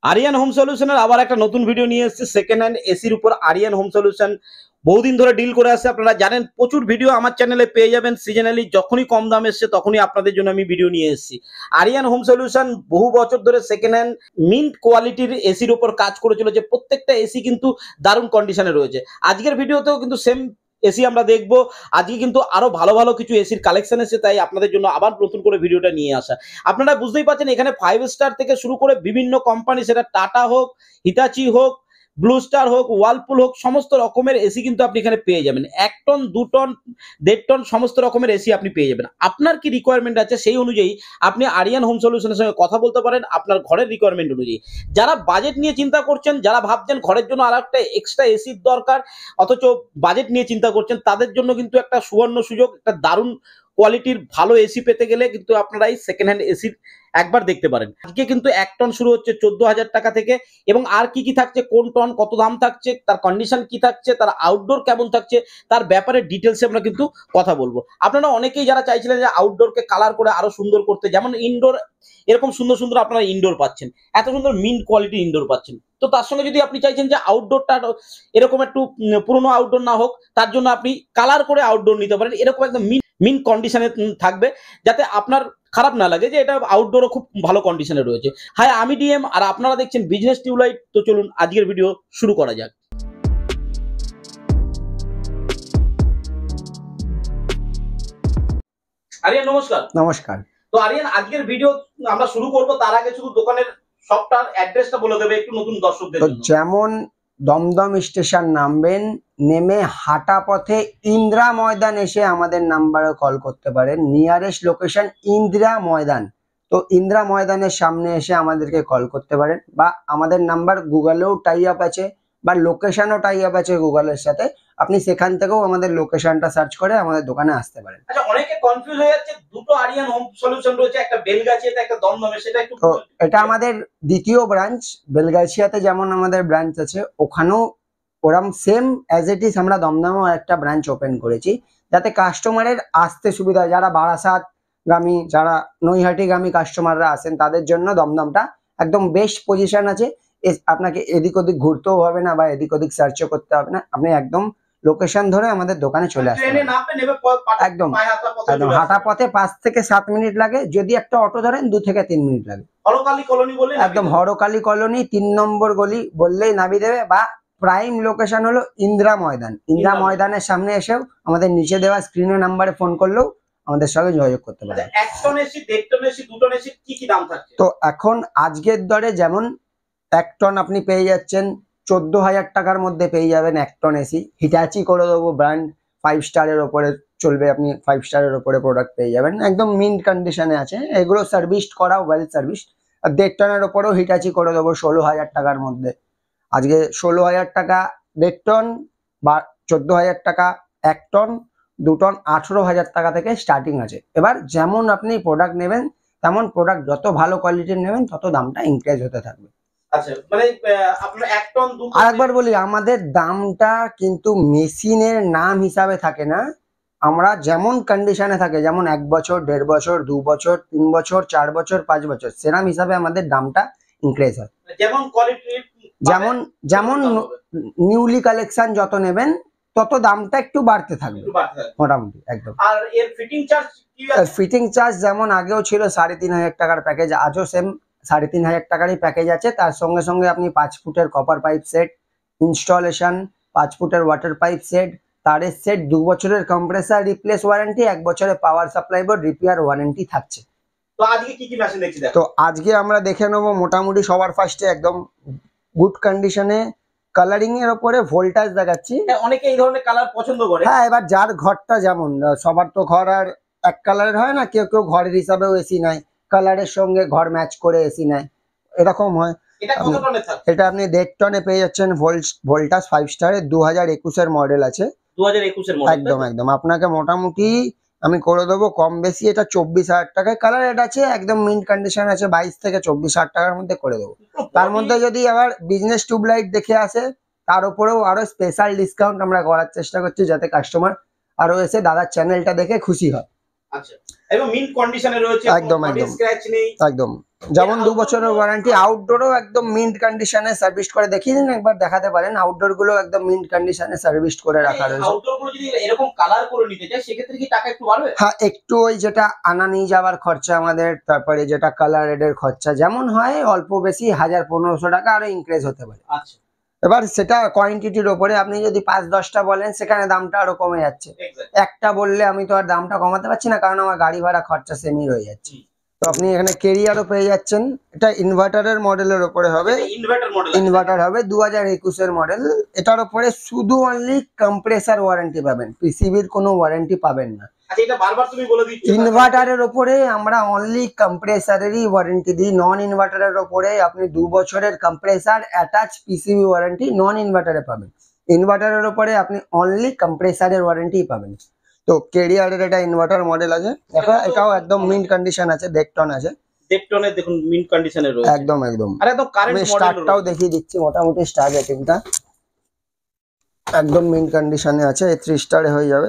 Aryan home সলিউশনের আবার একটা নতুন ভিডিও নিয়ে এসেছে সেকেন্ড হ্যান্ড এসির উপর। আরিয়ান হোম সলিউশন বহুদিন ধরে ডিল করে আসছে, আপনারা জানেন। প্রচুর ভিডিও আমার চ্যানেলে পেয়ে যাবেন। সিজনালি যখনই কম দাম এসছে তখনই আপনাদের জন্য আমি ভিডিও নিয়ে এসেছি। আরিয়ান হোম সলিউশন বহু বছর ধরে সেকেন্ড হ্যান্ড মিন্ট কোয়ালিটির এসির উপর কাজ করে চলেছে। প্রত্যেকটা এসি কিন্তু দারুণ কন্ডিশনে রয়েছে। আজকের ভিডিওতেও কিন্তু সেম এসি আমরা দেখবো। আজকে কিন্তু আরো ভালো ভালো কিছু এসির কালেকশন এসেছে, তাই আপনাদের জন্য আবার নতুন করে ভিডিওটা নিয়ে আসা। আপনারা বুঝতেই পারছেন এখানে 5 স্টার থেকে শুরু করে বিভিন্ন কোম্পানি, সেটা টাটা হোক, হিতাচি হোক, ব্লু স্টার হোক, ওয়ালপুল হোক, সমস্ত রকমের এসি কিন্তু আপনি এখানে পেয়ে যাবেন। 1 টন 2 টন 1.5 টন সমস্ত রকমের এসি আপনি পেয়ে যাবেন। আপনার কি রিকোয়ারমেন্ট আছে সেই অনুযায়ী আপনি আরিয়ান হোম সলিউশনের সঙ্গে কথা বলতে পারেন আপনার ঘরের রিকোয়ারমেন্ট অনুযায়ী। যারা বাজেট নিয়ে চিন্তা করছেন, যারা ভাবছেন ঘরের জন্য আর একটা এক্সট্রা এসির দরকার অথচ বাজেট নিয়ে চিন্তা করছেন, তাদের জন্য কিন্তু একটা সুবর্ণ সুযোগ। একটা দারুণ কোয়ালিটির ভালো এসি পেতে গেলে কিন্তু আপনারা এই সেকেন্ড হ্যান্ড এসির একবার দেখতে পারেন। আজকে কিন্তু 1 টন শুরু হচ্ছে 14,000 টাকা থেকে, এবং আর কি কি থাকছে, কোন টন কত দাম থাকছে, তার কন্ডিশন কি থাকছে, তার আউটডোর কেমন থাকছে, তার ব্যাপারে ডিটেলসে আমরা কিন্তু কথা বলবো। আপনারা অনেকেই যারা চাইছিলেন যে আউটডোরকে কালার করে আরো সুন্দর করতে, যেমন ইনডোর এরকম সুন্দর সুন্দর আপনারা ইনডোর পাচ্ছেন, এত সুন্দর মিন্ট কোয়ালিটি ইনডোর পাচ্ছেন। তো তার সঙ্গে যদি আপনি চাইছেন যে আউটডোরটা এরকম একটু পুরোনো আউটডোর না হোক, তার জন্য আপনি কালার করে আউটডোর নিতে পারেন। এরকম একদম মিন্ট কন্ডিশনে থাকবে, যাতে আপনার খারাপ না লাগে যে এটা আউটডোরও খুব ভালো কন্ডিশনে রয়েছে। হাই, আমি ডিএম আর আপনারা দেখছেন বিজনেস টিউবলাইট। তো চলুন আজকের ভিডিও শুরু করা যাক। আরিয়ান নমস্কার। নমস্কার। তো আরিয়ান, আজকের ভিডিও আমরা শুরু করব, তার আগে শুধু দোকানের সবটার অ্যাড্রেসটা বলে দেবে একটু নতুন দর্শকদের জন্য। যেমন দমদম স্টেশন নামবেন, নেমে হাঁটা পথে ইন্দিরা ময়দান এসে আমাদের নাম্বারে কল করতে পারেন। Nearest location Indira Maidan. তো ইন্দিরা ময়দানের সামনে এসে আমাদেরকে কল করতে পারেন, বা আমাদের নাম্বার গুগলেও টাই আপ আছে, বা লোকেশনও টাই আপ আছে গুগলের সাথে। আপনি সেখান থেকেও আমাদের লোকেশনটা সার্চ করে আমাদের দোকানে আসতে পারেন। আচ্ছা, অনেকে কনফিউজ হয়ে যাচ্ছে, দুটো আরিয়ান হোম সলিউশন রয়েছে, একটা বেলগাছিয়াতে একটা দমদমে, সেটা একটু। তো এটা আমাদের দ্বিতীয় ব্রাঞ্চ। বেলগাছিয়াতে যেমন আমাদের ব্রাঞ্চ আছে, ওখানেও ওরম সেম অ্যাজ ইট ইজ আমরা দমদমেও একটা ব্রাঞ্চ ওপেন করেছি, যাতে কাস্টমারের আসতে সুবিধা হয়। যারা বারাসাতগামী, যারা নৈহাটিগামী কাস্টমাররা আসেন, তাদের জন্য দমদমটা একদম বেস্ট পজিশন আছে। আপনাকে এদিক ওদিক ঘুরতেও হবে না, বা এদিক ওদিক সার্চও করতে হবে না। আপনি একদম লোকেশন ধরে আমাদের দোকানে চলে আসতে পারেন। একদম একদম হাঁটা পথে 5 থেকে 7 মিনিট লাগে। যদি একটা অটো ধরেন 2 থেকে 3 মিনিট লাগে। হরকালি কলোনি বলে একদম হরকালি কলোনি 3 নম্বর গলি বললেই নামিয়ে দেবে। বা প্রাইম লোকেশন হলো ইন্দিরা ময়দান। ইন্দিরা ময়দানের সামনে এসেও আমাদের নিচে দেওয়া স্ক্রিনের নাম্বারে ফোন করলেও আমাদের সঙ্গে যোগাযোগ করতে পারে। 1 ton AC, 1.5 ton AC, 2 ton AC কি কি দাম থাকছে? তো এখন আজকের দরে যেমন 1 টন আপনি পেয়ে যাচ্ছেন 14,000 টাকার মধ্যে পেয়ে যাবেন 1 টন এসি। হিটাচি করে দেবো, ব্র্যান্ড 5 স্টারের ওপরে চলবে। আপনি 5 স্টারের ওপরে প্রোডাক্ট পেয়ে যাবেন, একদম মিন্ট কন্ডিশনে আছে। এগুলো সার্ভিস করা, ওয়েল সার্ভিস। আর 1.5 টনের ওপরেও হিটাচি করে দেবো 16,000 টাকার মধ্যে। আজকে 16,000 টাকা 1.5 টন, বা 14,000 টাকা 1 টন, 2 টন 18,000 টাকা থেকে স্টার্টিং আছে। এবার যেমন আপনি প্রোডাক্ট নেবেন, তেমন প্রোডাক্ট যত ভালো কোয়ালিটির নেবেন তত দামটা ইনক্রিজ হতে থাকবে। আচ্ছা, মানে আপনার 1 টন 2 টন। আরেকবার বলি, আমাদের দামটা কিন্তু মেশিনের নাম হিসাবে থাকে না। আমরা যেমন কন্ডিশনে থাকে, যেমন 1 বছর, 1.5 বছর, 2 বছর, 3 বছর, 4 বছর, 5 বছর, সেরকম হিসাবে আমাদের দামটা ইনক্রিজ হয়। যেমন কোয়ালিটি, যেমন নিউলি কালেকশন যত নেবেন তত দামটা একটু বাড়তে থাকবে মোটামুটি। একদম। আর এর ফিটিং চার্জ কি আছে? ফিটিং চার্জ যেমন আগেও ছিল 3,500 টাকার প্যাকেজ, আজও সেম 3,500 টাকারই প্যাকেজ আছে। তার সঙ্গে সঙ্গে আপনি 5 ফুটের কপার পাইপ সেট, ইনস্টলেশন, 5 ফুটের ওয়াটার পাইপ সেট, তারের সেট, 2 বছরের কম্প্রেসার রিপ্লেস ওয়ারেন্টি, 1 বছরের power supply board repair warranty থাকছে। তো আজকে কি কি মেশিন দেখছি? তো আজকে আমরা দেখে নেবো মোটামুটি সবার ফার্স্টে একদম গুড কন্ডিশনে কালারিং এর উপরে ভোল্টাজ দেখাচ্ছি। অনেকে এই ধরনের কালার পছন্দ করে। হ্যাঁ, এবার যার ঘরটা যেমন, সবার তো ঘর আর এক কালারের হয় না। কেউ কেউ ঘরের হিসাবেও এসি নেয়, কালারের সঙ্গে ঘর ম্যাচ করে এসি নেয়, এরকম হয়। এটা কত টনের থাকে? এটা আপনি 1.5 টনে পেয়ে যাচ্ছেন ভোল্টাস 5 স্টারে। 2021 এর মডেল আছে। 2021 এর মডেল। একদম একদম। আপনাকে মোটামুটি আমি করে দেবো কম বেশি। এটা 24,000 টাকায় কালার রেট আছে, একদম মিন্ট কন্ডিশন আছে। 22 থেকে 24,000 টাকার মধ্যে করে দেবো। তার মধ্যে যদি আবার বিজনেস টিউবলাইট দেখে আসে, তার উপরেও আরো স্পেশাল ডিসকাউন্ট আমরা করার চেষ্টা করছি, যাতে কাস্টমার আরো এসে দাদার চ্যানেলটা দেখে খুশি হয়। আচ্ছা, এবং মিন্ট কন্ডিশনে রয়েছে, একদম একদম স্ক্র্যাচ নেই। একদম। যেমন 2 বছরের ওয়ারেন্টি। আউটডোরও একদম মিন্ট কন্ডিশনে সার্ভিস করে দেখিয়ে দিন, একবার দেখাতে পারেন। আউটডোর গুলো একদম মিন্ট কন্ডিশনে সার্ভিস করে রাখা রয়েছে। আউটডোর গুলো যদি এরকম কালার করে নিতে চাই সেক্ষেত্রে কি টাকা একটু বাড়বে? হ্যাঁ, একটু ওই যেটা আনা নিয়ে যাওয়ার খরচা আমাদের, তারপরে যেটা কালার এডের খরচা যেমন হয় অল্প বেশি 1000-1500 টাকা আরো ইনক্রিজ হতে পারে। আচ্ছা, এবার সেটা কোয়ান্টিটির ওপরে, আপনি যদি 5-10টা বলেন সেখানে দামটা আরো কমে যাচ্ছে। একটা বললে আমি তো আর দামটা কমাতে পারছি না, কারণ আমার গাড়ি ভাড়া খরচা সেমই রয়ে যাচ্ছে। তো আপনি এখানে কেরিয়ারও পেয়ে যাচ্ছেন। এটা ইনভার্টারের মডেলের ওপরে হবে, ইনভার্টার মডেল। ইনভার্টার হবে 2021 এর মডেল। এটার উপরে শুধু অনলি কম্প্রেসার ওয়ারেন্টি পাবেন, পিসিবির কোনো ওয়ারেন্টি পাবেন না। আচ্ছা, এটা বারবার তুমি বলে দিচ্ছ। ইনভার্টারের উপরে আমরা অনলি কম্প্রেসারেরই ওয়ারেন্টি দিই। নন ইনভার্টারের উপরে আপনি 2 বছরের compressor attach PCB warranty non ইনভার্টারে পাবেন। ইনভার্টারের উপরে আপনি অনলি কম্প্রেসারের ওয়ারেন্টি পাবেন। তো কেরিয়ারের এটা ইনভার্টার মডেল আছে, এটাও একদম মিন্ট কন্ডিশন আছে, ডেকটন আছে। ডেকটনে দেখুন মিন্ট কন্ডিশনে রয়েছে একদম একদম। আর একদম কারেন্ট মডেল। স্টার্টটাও দেখিয়ে দিচ্ছি, মোটামুটি স্টার রেটিংটা একদম মিন্ট কন্ডিশনে আছে। 3 স্টারে হয়ে যাবে।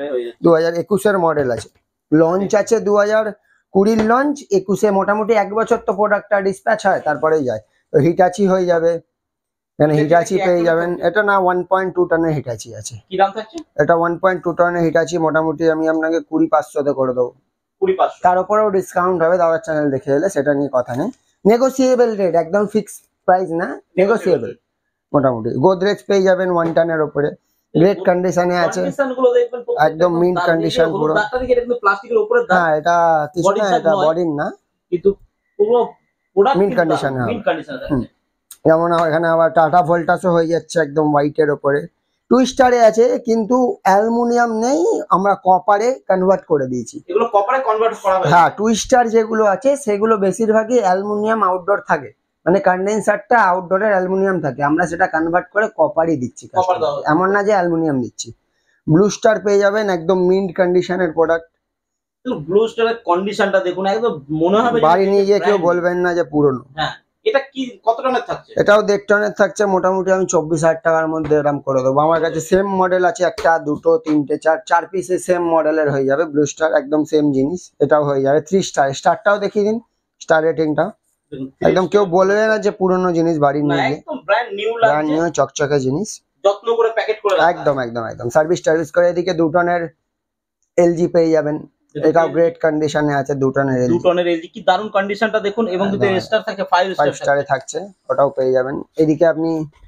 2021 এর মডেল আছে। লঞ্চ আছে 2020 লঞ্চ, 21 মোটামুটি 1 বছর তো প্রোডাক্টটা ডিসপ্যাচ হয়, তারপরেই যায়। তো হিটাচি হয়ে যাবে, এখানে হিটাচি পেয়ে যাবেন। এটা না 1.2 টনের হিটাচি আছে। কি দাম থাকছে এটা? 1.2 টনের হিটাচি মোটামুটি আমি আপনাকে 20,500 তে করে দেবো। 20,500। তার উপরেও ডিসকাউন্ট হবে, দাদার চ্যানেল দেখে এলে, সেটা নিয়ে কথা নেই। নেগোসিয়েবল রেট, একদম ফিক্সড প্রাইস না, নেগোসিয়েবল। মোটামুটি গোদরেজ পেয়ে যাবেন 1 টনের উপরে, গ্রেট কন্ডিশনে আছে, একদম মিন্ট কন্ডিশন পুরো। প্লাস্টিকের উপরে দাগ। হ্যাঁ, এটা কিছু না, এটা বডির না, কিন্তু পুরো প্রোডাক্ট মিন্ট কন্ডিশনে হবে। মিন্ট কন্ডিশনে আছে। যেমন এখানে আবার টাটা ভোল্টাসও হয়ে যাচ্ছে একদম হোয়াইটের ওপরে। 2 স্টারে আছে কিন্তু অ্যালুমিনিয়াম নেই, আমরা কপারে কনভার্ট করে দিয়েছি। এগুলো কপারে কনভার্ট করা হবে। হ্যাঁ, 2 স্টার যেগুলো আছে সেগুলো বেশিরভাগই অ্যালুমিনিয়াম আউটডোর থাকে, মানে কন্ডেন্সারটা আউটডোরের অ্যালুমিনিয়াম থাকে, আমরা সেটা কনভার্ট করে কপারই দিচ্ছি। এমন না যে অ্যালুমিনিয়াম দিচ্ছি। ব্লু স্টার পেয়ে যাবেন, একদম মিন্ট কন্ডিশনের প্রোডাক্ট। ব্লু স্টারের কন্ডিশনটা দেখুন, একদম মনে হবে বাড়ি নিয়ে গিয়ে কেউ বলবেন না যে পুরনো। হ্যাঁ, এটা কি কত টনের থাকছে? এটাও 1.5 টনের থাকছে, মোটামুটি আমি 24,000 টাকার মধ্যে এরকম করে দেবো। আমার কাছে সেম মডেল আছে, 1, 2, 3, 4 পিসের সেম মডেলের হয়ে যাবে। ব্লু স্টার একদম সেম জিনিস, এটাও হয়ে যাবে 3 স্টার। স্টারটাও দেখিয়ে দিন, স্টার রেটিংটা একদম কেউ বলবে না যে পুরনো জিনিস বাড়ি নিয়ে গিয়ে, একদম ব্র্যান্ড নিউ লাগছে, ব্র্যান্ড নিউ চকচকে জিনিস, যত্ন করে প্যাকেট করে রাখা। একদম একদম একদম সার্ভিস করে। এদিকে 2 টনের এলজি পেয়ে যাবেন, এটাও গ্রেট কন্ডিশনে আছে। 2 টনের এলজি, 2 টনের এলজি, কি দারুন কন্ডিশনটা দেখুন, এবং যদি স্টার থাকে 5 স্টারে থাকছে, ওটাও পেয়ে যাবেন। এদিকে আপনি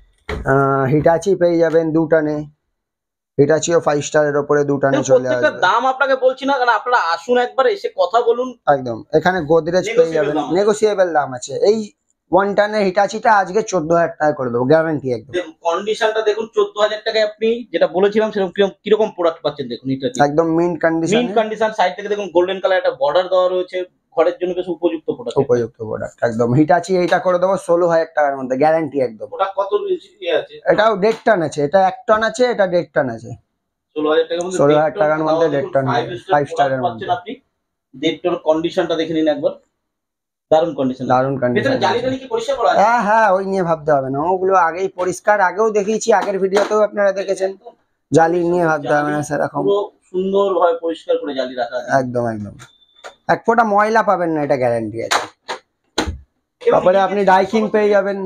হিটাচি পেয়ে যাবেন 2 টনে, হিটাচিও 5 স্টারের উপরে 2 টনে চলে আসবে। প্রত্যেকটা দাম আপনাকে বলছি না, কারণ আপনারা আসুন একবার এসে কথা বলুন। একদম, এখানে গোদরেজ পেয়ে যাবেন, নেগোসিয়েবল দাম আছে। এই 1 টনের হিটাচিটা আজকে 14,000 টাকা করে দেবো, গ্যারান্টি একদম। কন্ডিশনটা দেখুন, 14,000 টাকায় আপনি যেটা বলেছিলাম সেরকম কিরকম প্রোডাক্ট পাচ্ছেন দেখুন। এটা একদম mint condition, mint condition. Side থেকে দেখুন গোল্ডেন কালার একটা বর্ডার দেওয়া রয়েছে, ঘরের জন্য বেশ উপযুক্ত প্রোডাক্ট। উপযুক্ত প্রোডাক্ট একদম। হিটাচি এইটা করে দেবো 16,000 টাকার মধ্যে, গ্যারান্টি একদম। ওটা কত আছে? এটাও 1.5 টন আছে, এটা 1 টন আছে, এটা 1.5 টন আছে। 16,000 টাকার মধ্যে 1.5 টন, 5 স্টারের মধ্যে আপনি 1.5 টন। কন্ডিশনটা দেখে নিন একবার, দারুন কন্ডিশন, দারুন কন্ডিশন। জালি টালি কি পরিষ্কার করা আছে? হ্যাঁ হ্যাঁ, ওই নিয়ে ভাবতে হবে না, ওগুলো আগেই পরিষ্কার, আগেও দেখিয়েছি, আগের ভিডিওতেও আপনারা দেখেছেন। জালি নিয়ে ভাবতে হবে না সেরকম, পুরো সুন্দরভাবে পরিষ্কার করে জালি রাখা আছে। একদম একদম। এক ফোঁটা ময়লা পাবেন না, এটা গ্যারান্টি আছে। তারপরে আপনি ডাইকিন পেয়ে যাবেন,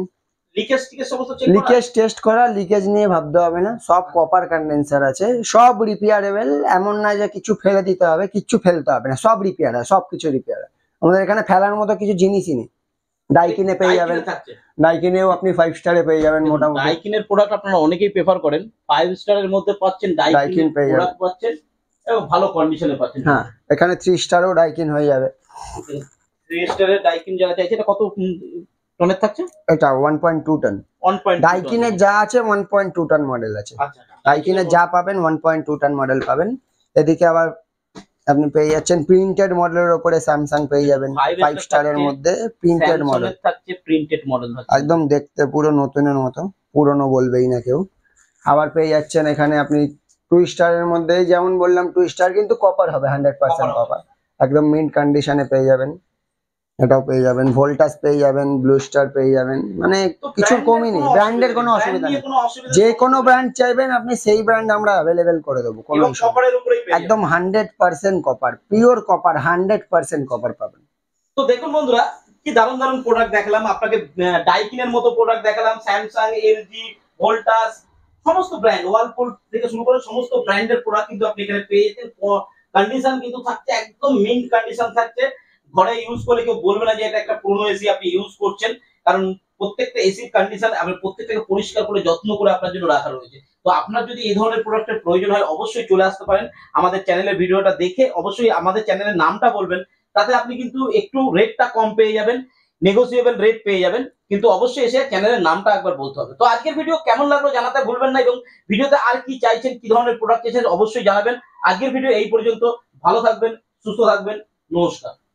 লিকেজ টেস্ট করা, লিকেজ নিয়ে ভাবতে হবে না, সব কপার কন্ডেন্সার আছে, সব রিপেয়ারেবল। এমন না যে কিছু ফেলে দিতে হবে, কিছু ফেলতে হবে না, সব রিপেয়ার হয়, সবকিছু রিপেয়ার হয়। আমাদের এখানে ফেলার মতো কিছু জিনিসই নেই। ডাইকিনে পেয়ে যাবেন, ডাইকিনেও আপনি 5 স্টারে পেয়ে যাবেন মোটামুটি। ডাইকিনের প্রোডাক্ট আপনারা অনেকেই প্রেফার করেন, 5 স্টারের মধ্যে পাচ্ছেন, ডাইকিন পেয়ে যাবেন, পাচ্ছেন এবং ভালো কন্ডিশনে পাচ্ছেন। হ্যাঁ, এখানে 3 স্টারও ডাইকিন হয়ে যাবে। 3 স্টারের ডাইকিন যারা চাইছে, এটা কত টনের থাকছে? এটা 1.2 টন। ডাইকিনের যা আছে 1.2 টন মডেল আছে। ডাইকিনের যা পাবেন 1.2 টন মডেল পাবেন। এদিকে আবার আপনি পেয়ে যাচ্ছেন প্রিন্টেড মডেলের উপরে স্যামসাং পেয়ে যাবেন, 5 স্টারের মধ্যে প্রিন্টেড মডেল থাকছে, প্রিন্টেড মডেল থাকছে, একদম দেখতে পুরো নতুনের মতো, পুরনো বলবেই না কেউ। আবার পেয়ে যাচ্ছেন এখানে আপনি 2 স্টারের মধ্যে, যেমন বললাম 2 স্টার কিন্তু কপার হবে, 100% কপার, একদম মিন্ট কন্ডিশনে পেয়ে যাবেন। এটাও পেয়ে যাবেন, ভোল্টাস পেয়ে যাবেন, ব্লু স্টার পেয়ে যাবেন, মানে কিছু কমই নেই, ব্র্যান্ডের কোনো অসুবিধা নেই। যে কোনো ব্র্যান্ড চাইবেন আপনি, সেই ব্র্যান্ড আমরা অ্যাভেলেবেল করে দেবো, কোনো একদম 100% কপার, পিওর কপার, 100% কপার পাবেন। তো দেখুন বন্ধুরা, কি দারুণ দারুণ প্রোডাক্ট দেখালাম আপনাকে, ডাইকিনের মতো প্রোডাক্ট দেখালাম, স্যামসাং, এলজি, ভোল্টাস, সমস্ত ব্র্যান্ড, ওয়ালপুল থেকে শুরু করে সমস্ত ব্র্যান্ডের প্রোডাক্ট কিন্তু আপনি এখানে পেয়ে যেতেন। কন্ডিশন কিন্তু থাকছে একদম মিন্ট কন্ডিশন থাকছে, ঘরে ইউজ করলে কেউ বলবে না যে এটা একটা পুরনো এসি আপনি ইউজ করছেন, কারণ প্রত্যেকটা এসির কন্ডিশন আপনি প্রত্যেকটাকে পরিষ্কার করে যত্ন করে আপনার জন্য রাখা রয়েছে। তো আপনার যদি এই ধরনের প্রোডাক্টের প্রয়োজন হয় অবশ্যই চলে আসতে পারেন আমাদের চ্যানেলের ভিডিওটা দেখে, অবশ্যই আমাদের চ্যানেলের নামটা বলবেন, তাতে আপনি কিন্তু একটু রেটটা কম পেয়ে যাবেন, নেগোসিয়েবল রেট পেয়ে যাবেন, কিন্তু অবশ্যই এসে চ্যানেলের নামটা একবার বলতে হবে। তো আজকের ভিডিও কেমন লাগলো জানাতে ভুলবেন না, এবং ভিডিওতে আর কি চাইছেন, কি ধরনের প্রোডাক্ট চাইছেন অবশ্যই জানাবেন। আজকের ভিডিও এই পর্যন্ত, ভালো থাকবেন, সুস্থ থাকবেন, নমস্কার।